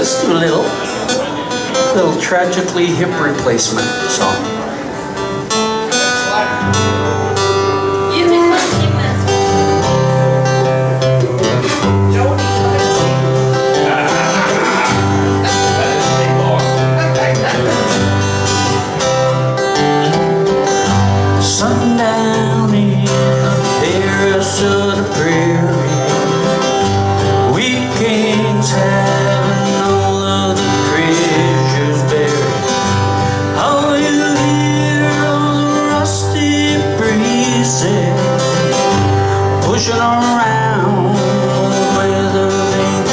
Let's do a little tragically hip replacement song. Sundown in the Paris of the prairie, weekends having all of the treasures buried. All you hear are the rusty breezes pushing around where the vein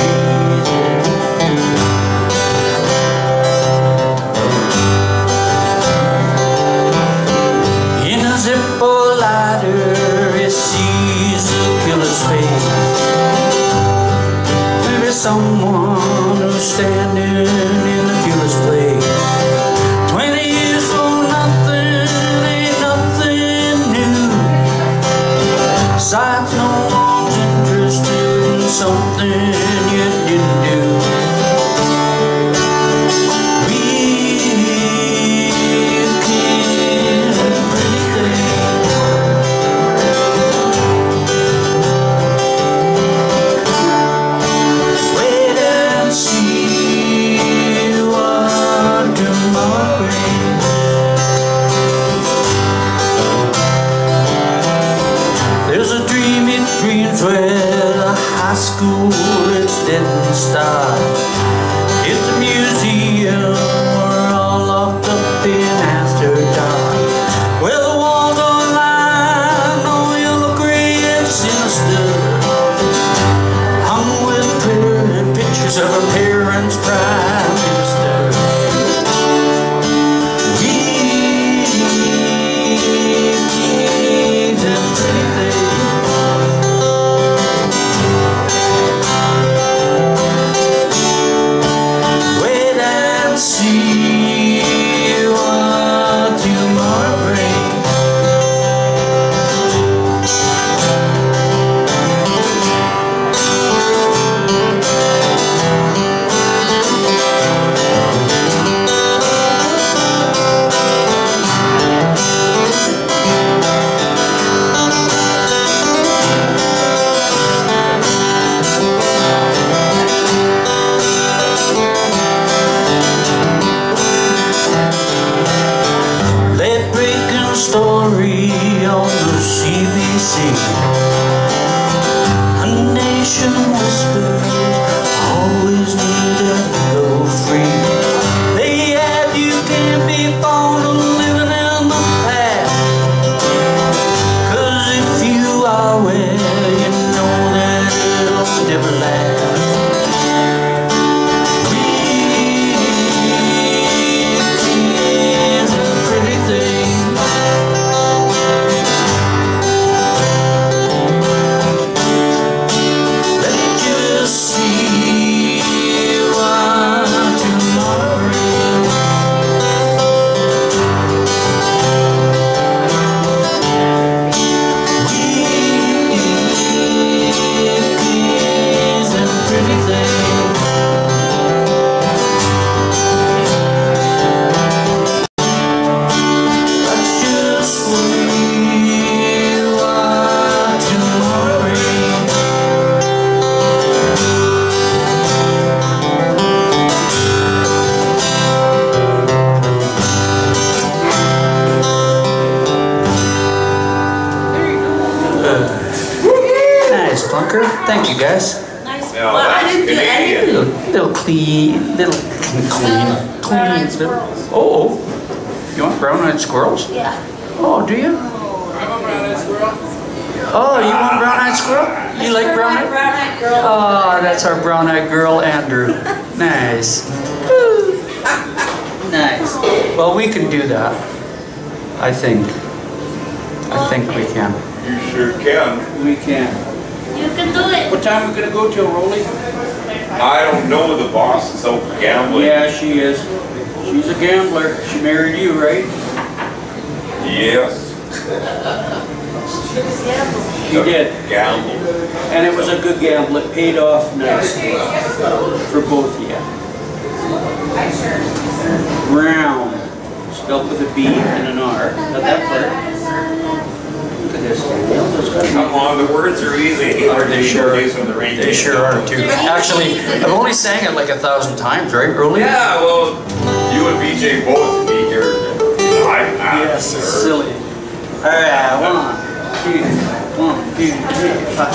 in a Zippo lighter, it sees a killer's face. Maybe someone who's standing in the killer's place. 20 years for nothing ain't nothing new. Besides, no one's interested in something you didn't do. Where the high school is dead and start. It's a museum, we're all locked up in after dark. Where the walls are lined, all yellow, gray and sinister, hung with pretty pictures of her parents' prime minister. Story on the CBC. A nation whispers, always knew that to go free. They had you can't be fond of living in the past, 'cause if you are where you know that it'll never last. Thank you, guys. Nice. No, well, I didn't do anything. Little clean. Oh, you want brown-eyed squirrels? Yeah. Oh, do you? I'm a brown-eyed squirrel. Oh, you want brown-eyed squirrel? You like brown-eyed? Brown-eyed girl. Oh, that's our brown-eyed girl, Andrew. Nice. Nice. Well, we can do that. I think we can. You sure can. We can. You can do it. What time are we gonna go till, Roli? I don't know, the boss is out gambling. Yeah, she is. She's a gambler. She married you, right? Yes. He did. Gamble. And it was a good gamble. It paid off nicely for both of you. spelled with a B and an R. Got that part. Look at this. Come on, the words are easy. They sure are. They sure are too. Actually, I've only sang it like 1,000 times, right, Roli? Yeah, well, you and BJ both need your Yes, it's silly. Alright, 1, 2, 3, 5.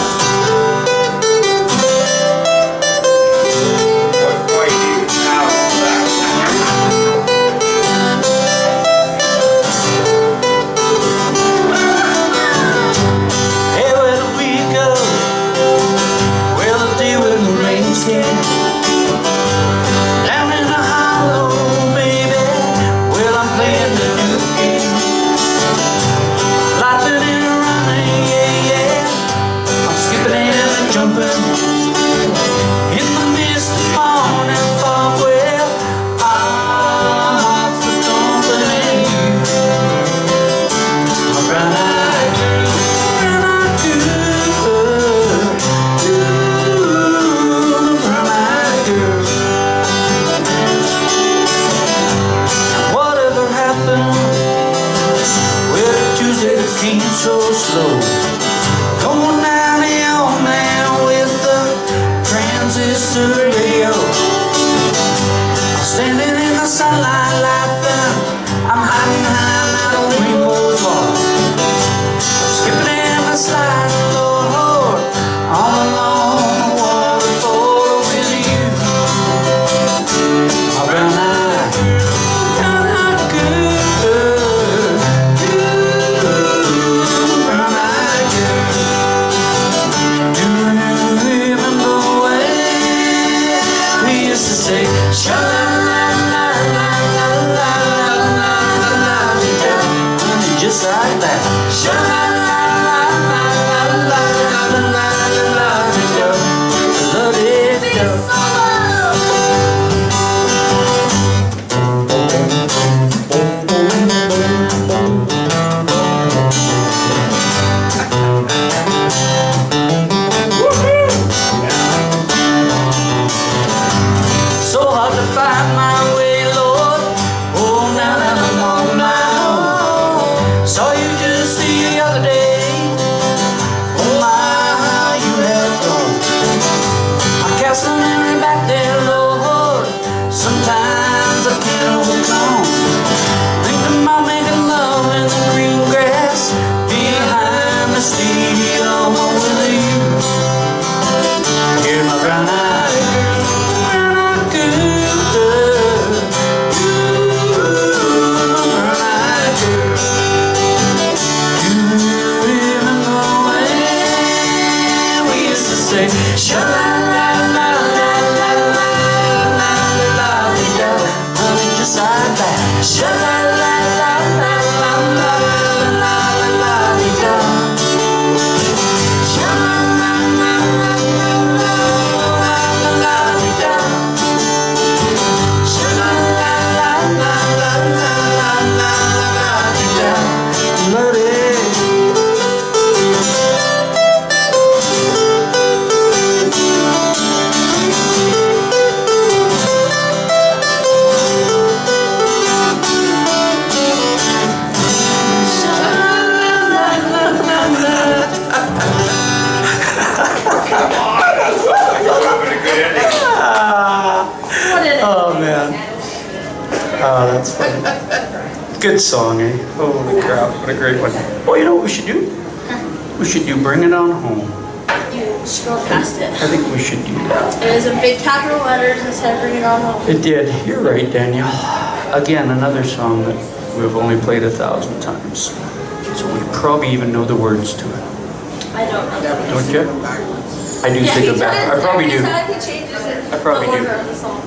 So slow, going down the old man with the transistor radio. Standing in the sunlight laughing, I'm hiding behind that rainbow's wall. Skipping in the slide, Lord, all along the waterfall with you. My brown eye, brown eye good. Say, sha-la-la-la-la-la-la-la-la-la-la-la, just like that. Sha-la-la-la-la-la-la-la-la-la-la, let it go. Oh, that's funny. Good song, eh? Holy crap, what a great one. Oh, you know what we should do? We should do Bring It On Home. You scrolled past it. I think we should do that. It was in big capital letters and said Bring It On Home. It did. You're right, Danielle. Again, another song that we've only played 1,000 times. So we probably even know the words to it. I don't know. Don't you? I do think of that. I probably do. Every time he changes it, I probably the do. order of the song.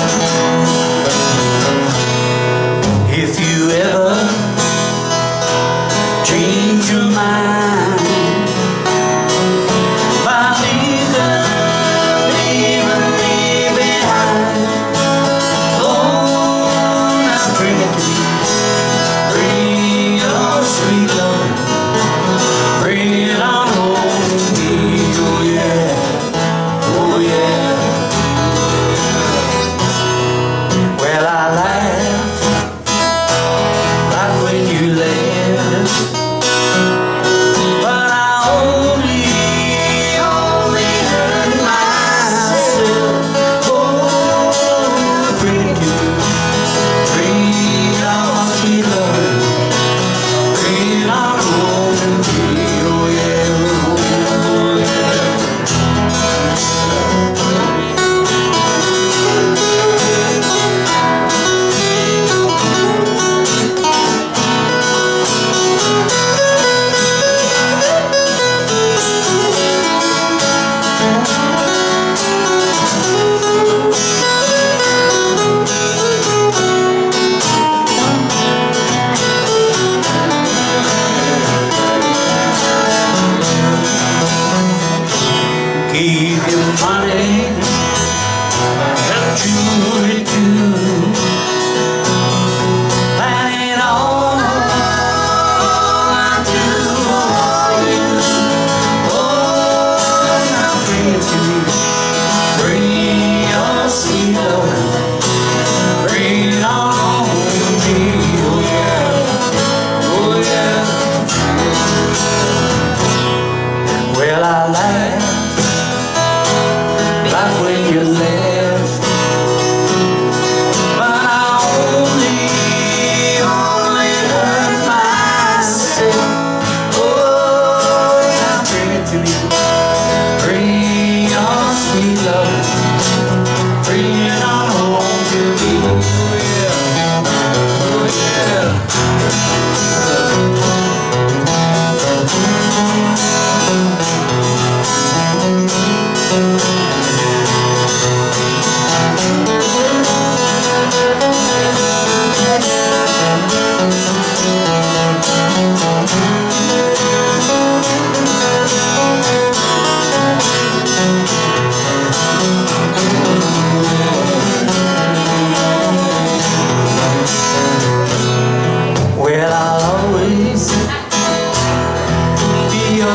If you ever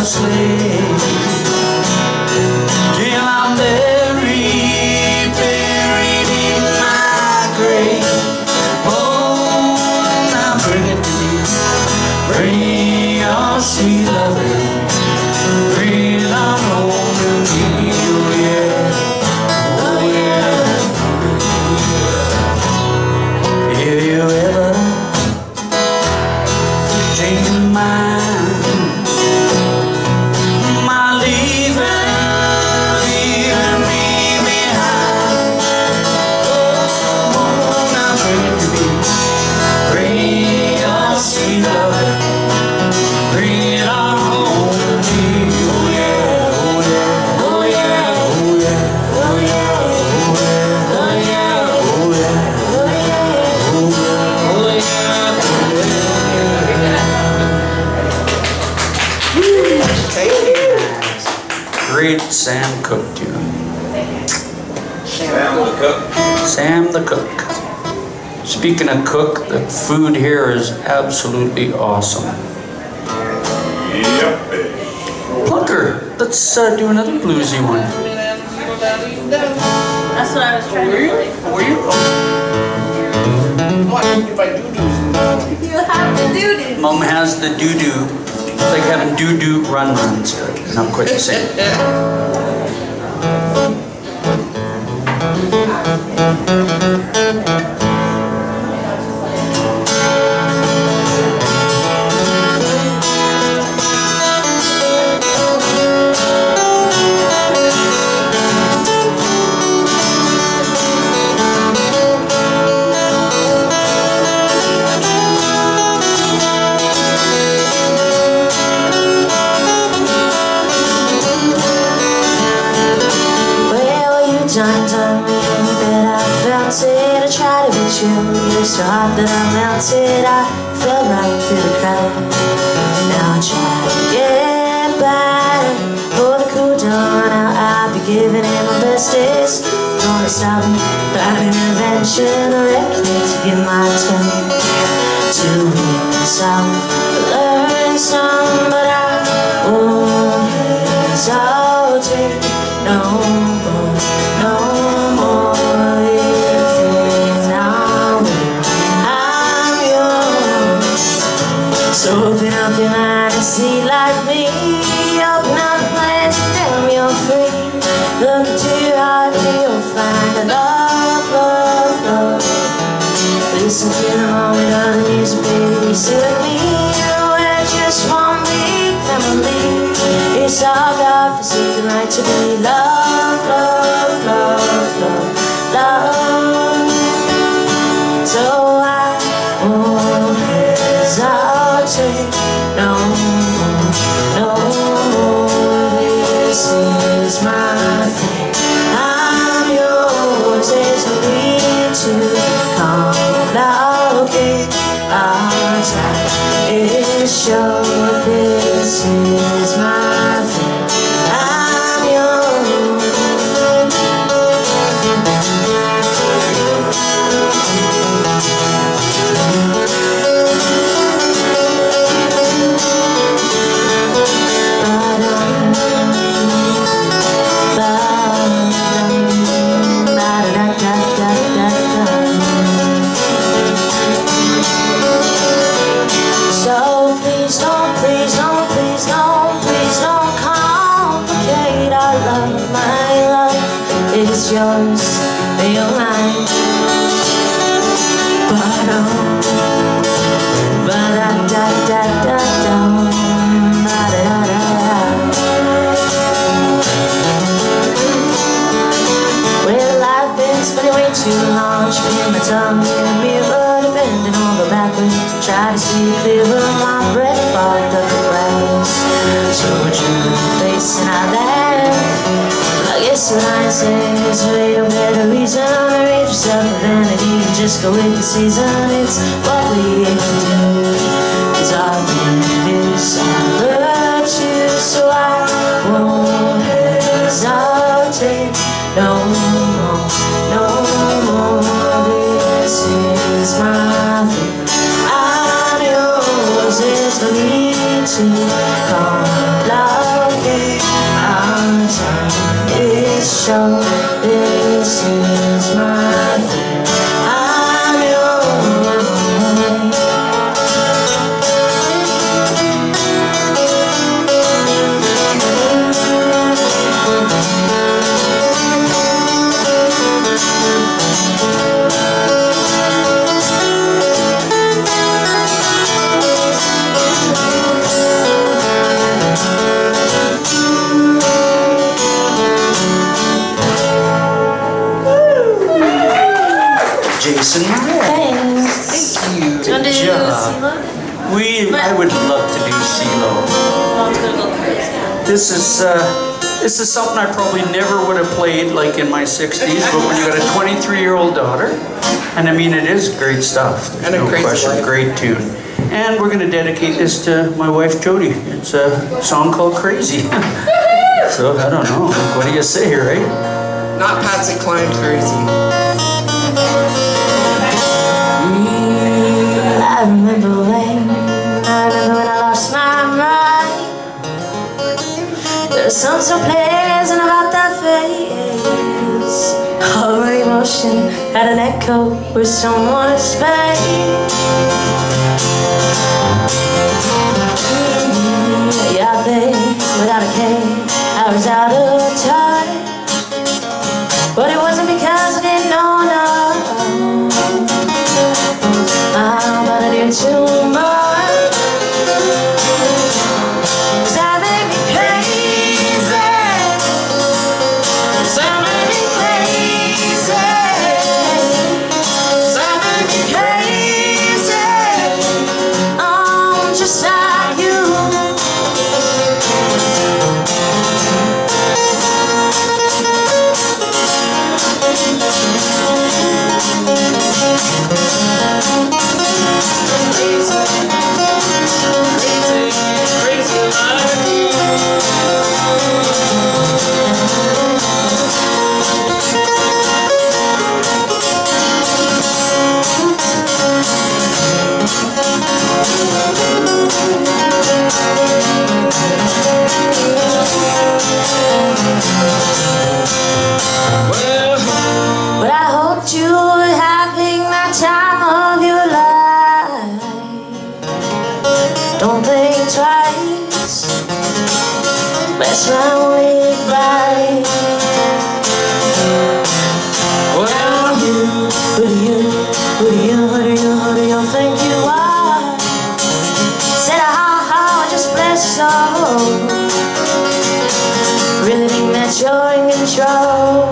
slave till I'm buried in my grave. Oh, now bring it to me, bring your sweet loving, bring it on home to me. Oh yeah, oh yeah. Have you ever changed your mind? My leaving me behind. Oh, now bring it to me, bring your sweet love, bring it on home to me. Oh yeah, oh yeah, oh yeah, oh yeah, oh yeah, oh yeah, oh yeah, oh yeah, oh yeah. Great Sam Cooke tune. Sam the cook. Sam the Cook. Speaking of cook, the food here is absolutely awesome. Yep, baby. Plucker, let's do another bluesy one. That's what I was trying to play. Where you Come on, you can buy doo-doos. You have to do this. Mom has the doo-doo. It's like having doo-doo run-runs, but not quite the same. Done me that I felt it. I tried to be true. You're so hot that I melted. I fell right through the crack. Now I try to get back for the cool dawn. Now I'll be giving it my bestest. Gonna stop me, find an invention. I reckon to give my turn to win some, learn some, but I won't hesitate no more. No more living now. I'm yours. So open up your mind and see like me. Open up your plans and tell me you're free. Look into your heart and you'll find a love, love, love. Listen to the moment of the music, baby. Sing with me. We're just one big family. It's our God-forsaken right to be loved, love, love, love, love. So I won't hesitate no more, no more. This is my thing. I'm yours. There's no need to complicate our time. It's sure this is my thing. I'm yours. So please don't, please don't, please don't, please don't complicate our love. My love is yours and you're mine. But oh, ba-da-da-da-da-da, ba-da-da-da-da. Well, I've been spending way too long chewing my tongue in the mirror, bending over backwards, try to see clear of my breath, fogged up the glass. So much in the face and I laugh. I guess what I say is there ain't no better reason to raise yourself with vanity and just go with the season. It's what we aim to do, 'cause our gift is our virtue. So I won't hesitate no more, no more. This is my thing. I'm yours. There's no need to complicate. So this is my thing. I'm your way. Jason, Thanks. thank you. Do you want to do job. CeeLo? I would love to do CeeLo. Mom's gonna go crazy. This is something I probably never would have played like in my 60s, but when you got a 23-year-old daughter, and I mean it is great stuff. There's And a no crazy question, life. great tune. And we're going to dedicate this to my wife Jody. It's a song called Crazy. So I don't know. What do you say, right? Not Patsy Cline crazy. I remember when I lost my mind. There's something so pleasant about that face. All my emotion had an echo with someone's space. Yeah, babe, without a care, I was out of touch. But it wasn't because I didn't know enough. But I did too much. 'Cause that made me crazy. 'Cause that made me crazy. 'Cause that made me crazy. Oh, just like you. But I hoped you were having the time of your life. Don't think twice. Best run with right. Well, who do you think you are? Said just bless your soul. Really think that you're in control.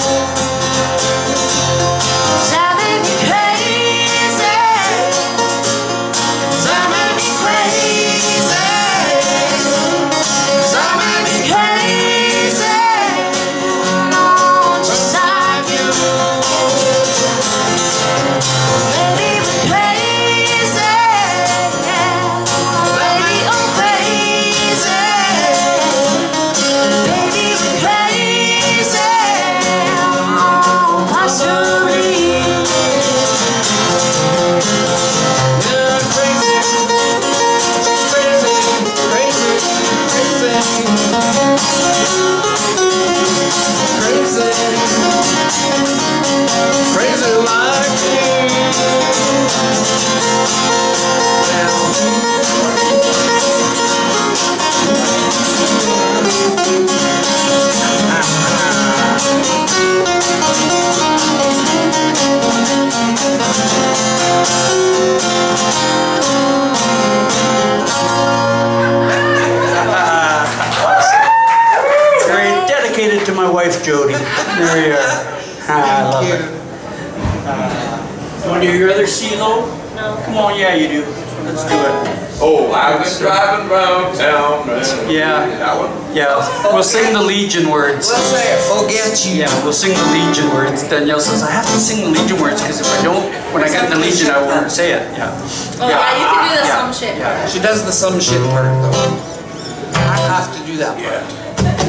To my wife Jody. There you are. I love it. You want to do your other CeeLo? No. Come on, yeah, you do. Let's do it. Oh, I've been driving round town. Yeah. That one? Yeah. We'll sing the Legion words. Let's say it. Forget you. Yeah, we'll sing the Legion words. Danielle says, I have to sing the Legion words because if I don't, when I get the Legion, I won't say it. Yeah. Oh, yeah, you can do the Yeah. some shit. Yeah. She does the some shit part though. I have to do that part. Yeah.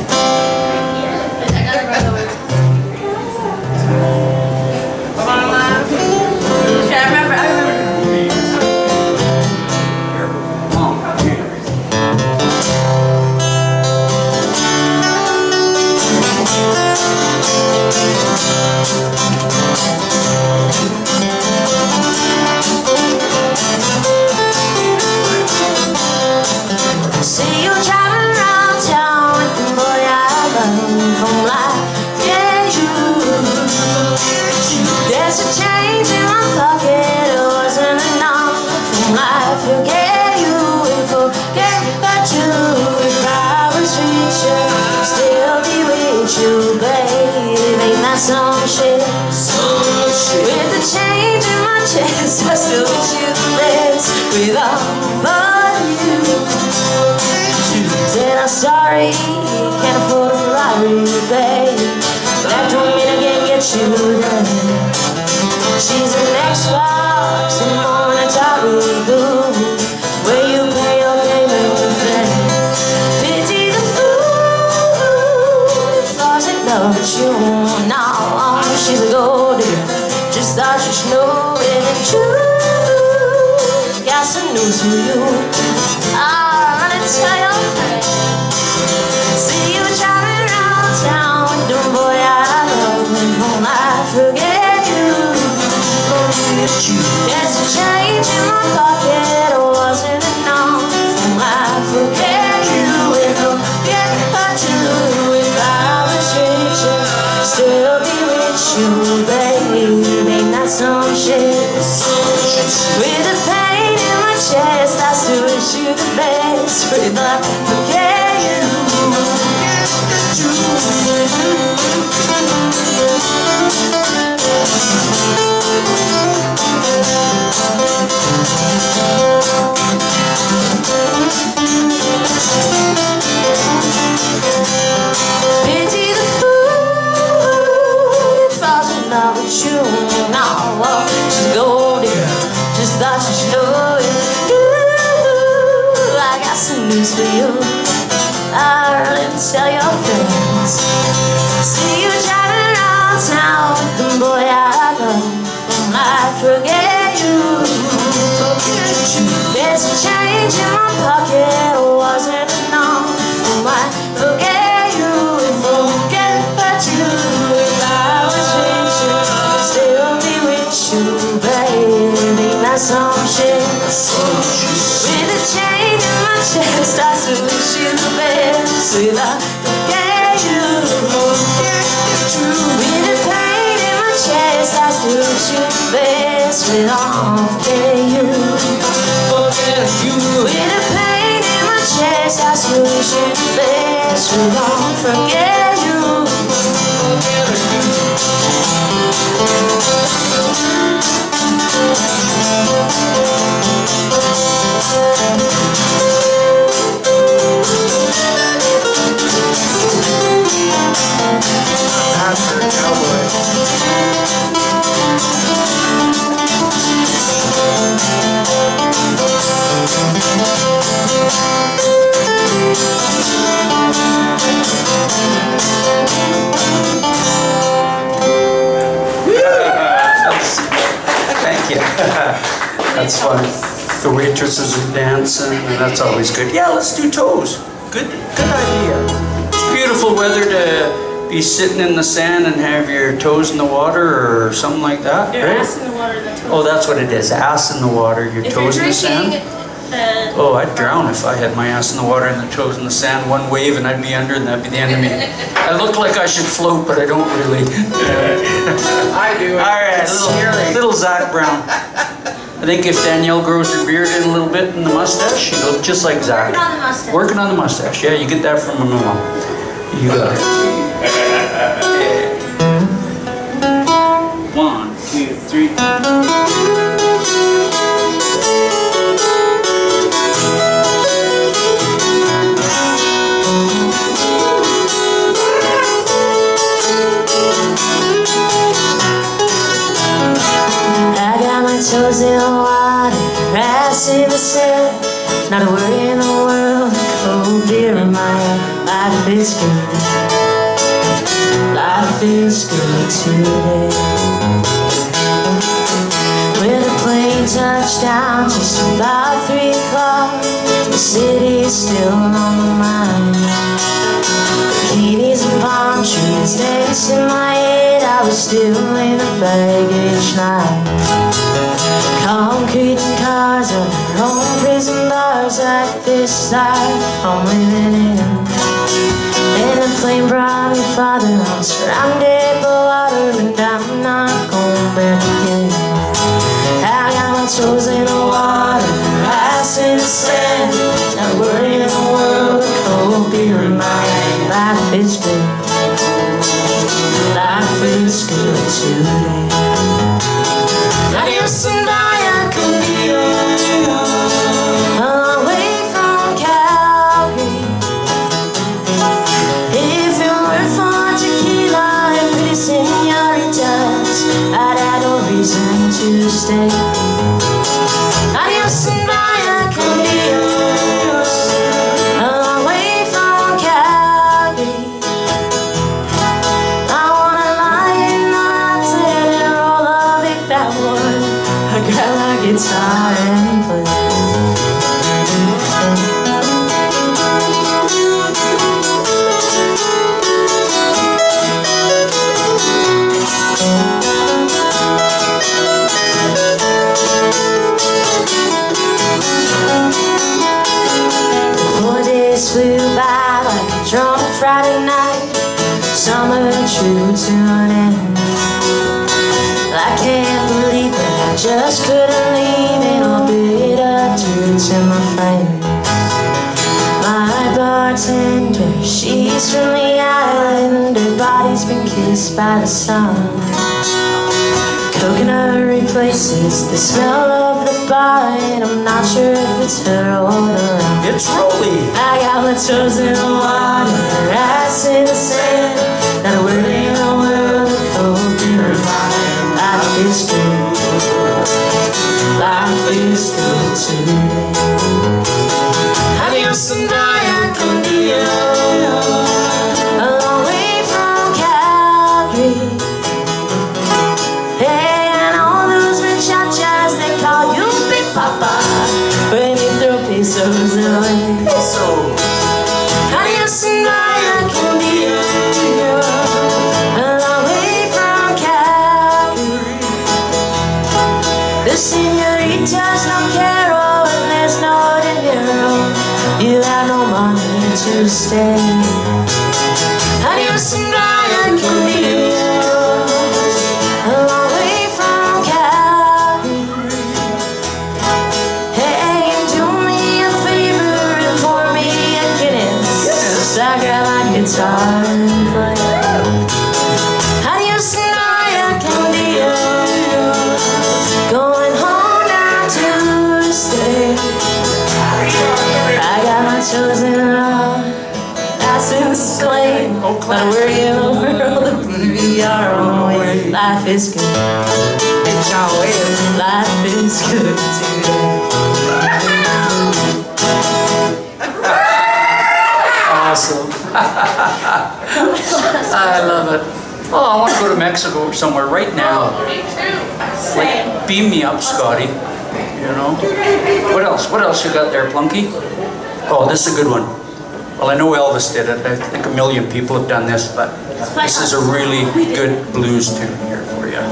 I gotta remember the words. Okay, I remember. without you. She said I'm sorry, can't afford a Ferrari, babe. That don't mean I can't get you there. She's an Xbox and more than Atari, boo, where you pay your payment with that. Pity the fool who falls in love with you. Now she's a gold digger, just thought you should know it ain't true. Got some news for you. I'm gonna tell your friends. See you driving around town with the boy I love, and won't I forget you? There's a change in my pocket, it wasn't enough. Won't I forget you? And forget her too. If I was rich, I'd still be with you, baby. Ain't that some shit? With the pain in my chest, I still wish you the best. If I forget you, pity the fool who falls in love with you. Now she's a gold digger, just thought you should know it. Ooh, I got some news for you. I'll tell your friends. See you driving around town with the boy I love, and I forget you. There's a change in my pocket, it wasn't enough. I forget you and forget her too. If I was rich, I'd still be with you, baby. Ain't that some shit? With a chain in my chest, I still wish you the best. If I forget you, with a pain in my chest, I still wish you the best. If I forget you, with a pain in my chest, I still wish you the best. We won't forget you. Pastor Cowboy. Thank you. That's fun. The waitresses are dancing, and that's always good. Yeah, let's do toes. Good idea. It's beautiful weather to be sitting in the sand and have your toes in the water or something like that. Your right? ass in the water, the toes. Oh, that's what it is. Ass in the water, your If toes you're in the sand. drinking, Oh, I'd drown if I had my ass in the water and the toes in the sand. One wave and I'd be under, and that'd be the end of me. I look like I should float, but I don't really. I do. All right, It's scary. little Zach Brown. I think if Danielle grows her beard in a little bit and the mustache, she'll look just like Zach. Working on the mustache. Working on the mustache. Yeah, you get that from my mom. You got it. 1, 2, 3. Toes in the water, grass in the sand. Not a word in the world, cold beer in my hand. Life is good, life is good today. When the plane touched down just about 3 o'clock, the city is still on my mind. Bikinis and palm trees danced in my head. I was still in the baggage line. Concrete and cars of their own prison bars, like this life I'm living in. And the plane brought me farther. I'm surrounded by water, and I'm not going back again. I got my toes in the water, ass in the sand. Not a word in the world, cold beer in my hand. Life is good, life is good today. Adios and bye, I can be on you. true to an end. I can't believe that I just couldn't leave in all bitter truth to my friend. My bartender, she's from the island. Her body's been kissed by the sun. Coconut replaces the smell of the bar, and I'm not sure if it's her or the rum. It's Roli. I got my toes in the water, her ass in the sand. Not a word in the world of cold beer. Life is good. Life is good today. Adios and I can be a long way from Calgary. Hey, and all those muchachas, they call you Big Papa when you throw pesos away. Adios and I can be a long way from Calgary. The senoritas no quiero, and there's no dinero. You have no money to stay. Adios and I can be a long way from Calgary. Hey, do me a favor and pour me a Guinness. Yes. I grab my guitar and play. Adios and I can be going home now to stay. I got my toes in the water, that's in the sleigh. But we're in the world, we are on our way. Life is good. Life is good today. Awesome. I love it. Oh, I want to go to Mexico or somewhere right now. Me too. Like, beam me up, Scotty. You know? What else? What else you got there, Plunky? Oh, this is a good one. Well, I know Elvis did it. I think a million people have done this, but this is a really good blues tune here for you.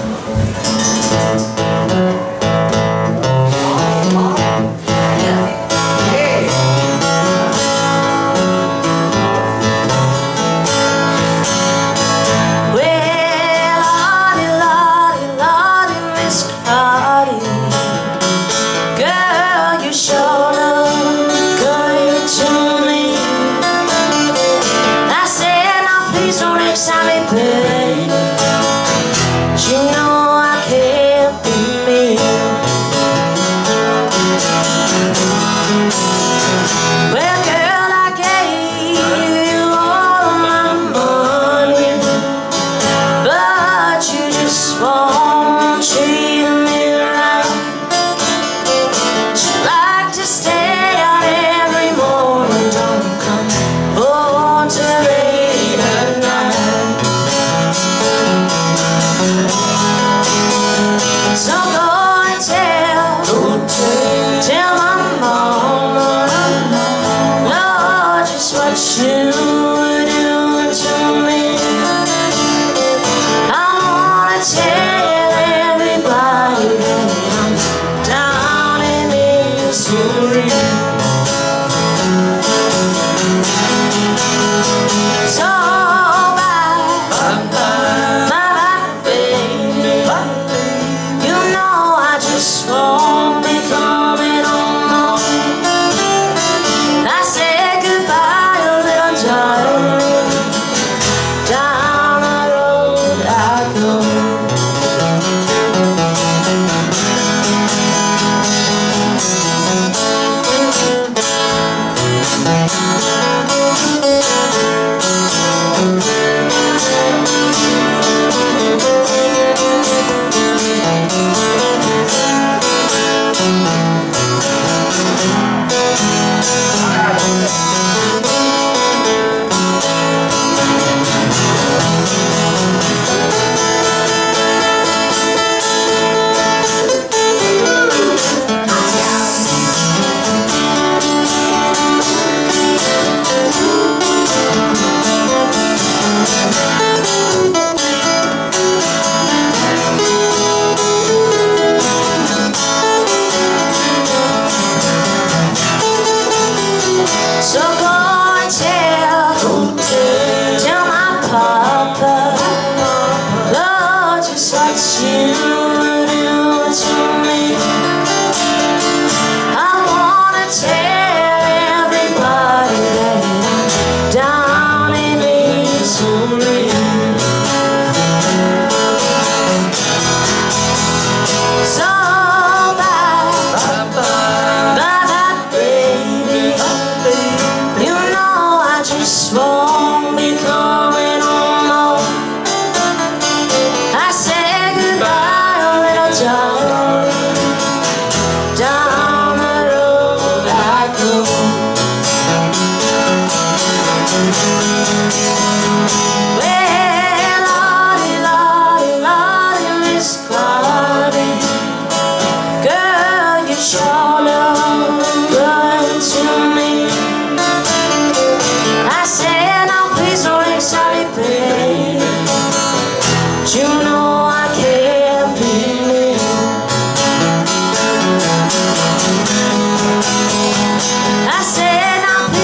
You know I can't be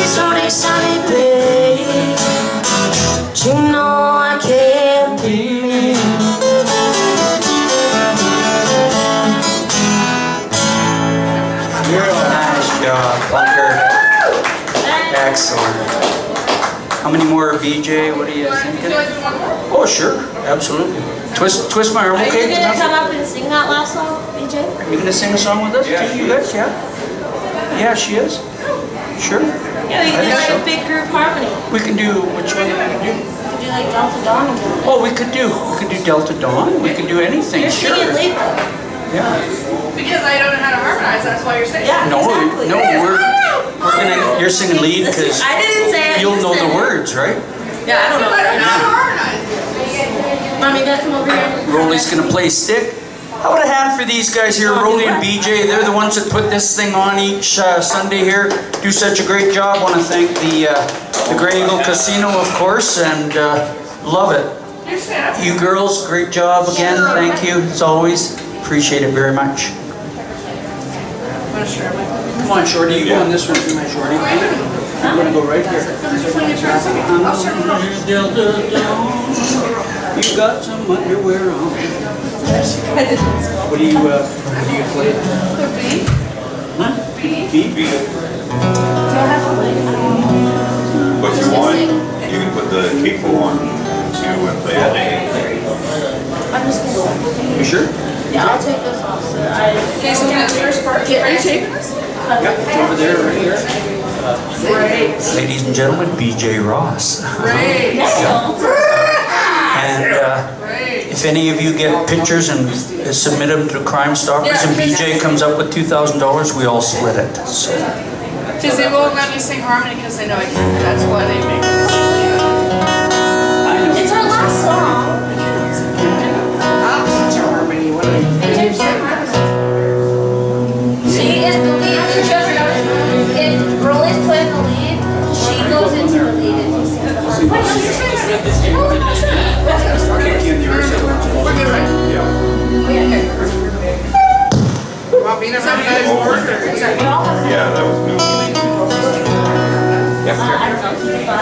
Sony, Sony, babe. But you know I can't be me. Nice job, Bunker. Excellent. How many more, BJ? What are you thinking? Oh, sure. Absolutely. Twist my arm, Are okay? you gonna come up and sing that last song, BJ? Are you gonna sing a song with us? Yeah, You guys? Yeah? Yeah, she is. Sure. Yeah, we I can do think like so. a big group harmony. We can do, which one? We can do like Delta Dawn again. Oh, we could do Delta Dawn. We could do anything, You're sure. singing lead though. Yeah. Because I don't know how to harmonize, that's why you're saying. Yeah, No, exactly. no, you're singing lead because I didn't say it. you'll you know said the it. words, right? Yeah, I don't know. I don't know how to harmonize. Mommy, you gotta come over here. Roli's gonna play stick. How about a hand for these guys here, Roli and BJ? They're the ones that put this thing on each Sunday here. Do such a great job. Want to thank the Grey Eagle Casino, of course, and love it. You girls, great job again. Thank you, as always. Appreciate it very much. Come on, Shorty. You go on this one, too, my Shorty. I'm gonna go right here. You got some underwear on. What do you play? Huh? B? What you want, you can put the capo on too and play all day. I'm just gonna. You sure? Yeah, I'll take this off. So Okay, so that first part, are you taping this? Yeah, it's over there, right here. Great. Ladies and gentlemen, BJ Ross. Great. And if any of you get pictures and submit them to Crime Stoppers and BJ comes up with $2,000, we all split it. So. Because they won't let me sing harmony because they know I can. That's why they make me sing. I know. It's our last song. I'll teach you harmony. What do She is the lead. Did you ever notice? If Roli's playing the lead, she goes into the lead and he sings the harmony. We're good, right? Yeah. Want me to harmonize more? Or is that We all have Yeah, that was new. I don't know.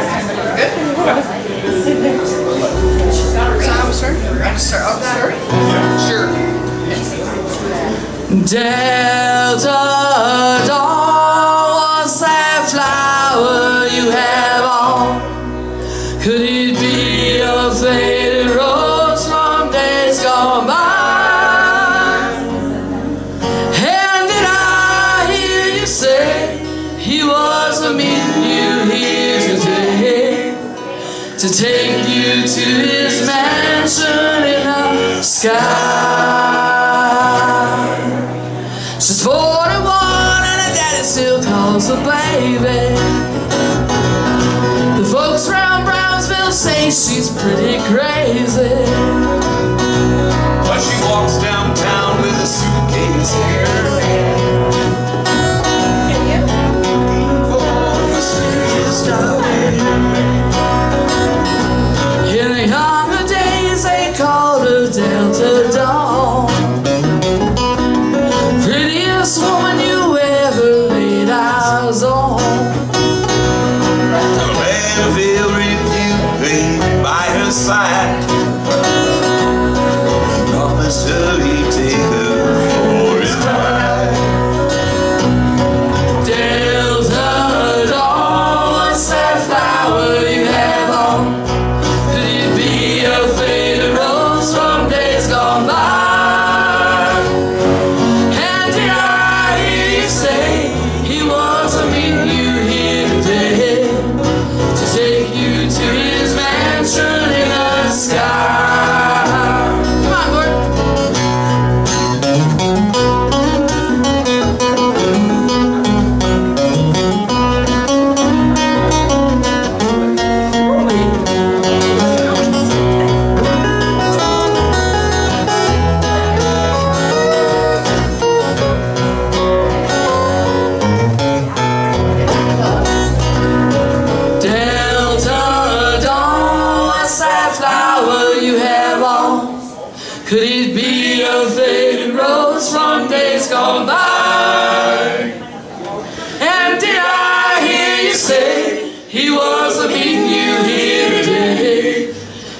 So I'm sorry? I'll start. Yeah. Sure. Delta Dawn, what's that flower you have on? Could it be a faded rose from days gone by? And did I hear you say he was a meeting you here today to take you to his mansion in the sky? She's 41 and her daddy still calls her baby. The folks around Brownsville say she's pretty crazy, But she walks downtown with a suitcase here. For the serious time. in the younger days they called her Delta Dawn. Prettiest woman you ever laid eyes on. The landfill reviewing by her side. Promised her he'd take her for his ride. Delta Dawn, what's that flower you have on? Could it be a faded rose from days gone by? And did I hear you say he wants to meet you here today to take you to his mansion in the sky?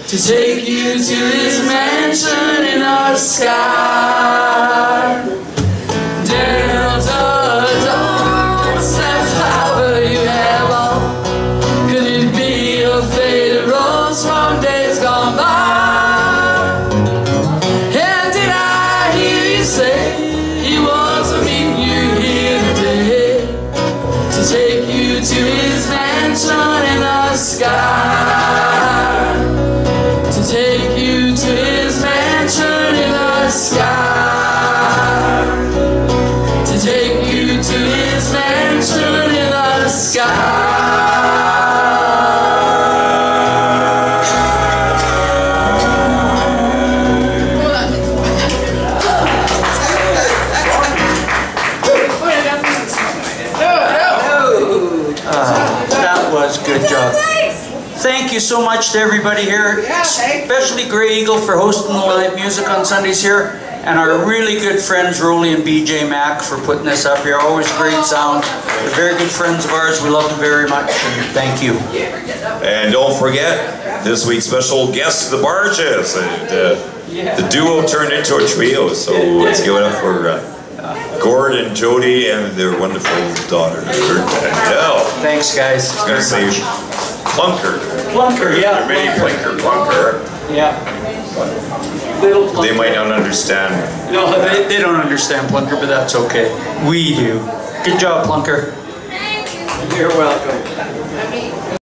to take you to his mansion in our sky. Delta dawn's that flower you have on. Could it be a faded rose from days gone by? And did I hear you say he wants to meet you here today, to take you to his mansion in the sky, to take you to his mansion in the sky, to take you to his mansion in the sky. That was good job. Thank you so much to everybody here, especially Grey Eagle for hosting the live music on Sundays here, and our really good friends Roli and BJ Mack for putting this up here. Always great sound. They're very good friends of ours. We love them very much, and thank you. And don't forget, this week's special guest, the Barges. The duo turned into a trio, so let's give it up for Gord and Jody and their wonderful daughter, Gord and Danielle. Thanks, guys. I was going to say Plunker. Plunker, yeah. Maybe Plunker. Yeah. Little Plunker. They might not understand. No, they don't understand Plunker, but that's okay. We do. Good job, Plunker. Thank you. You're welcome.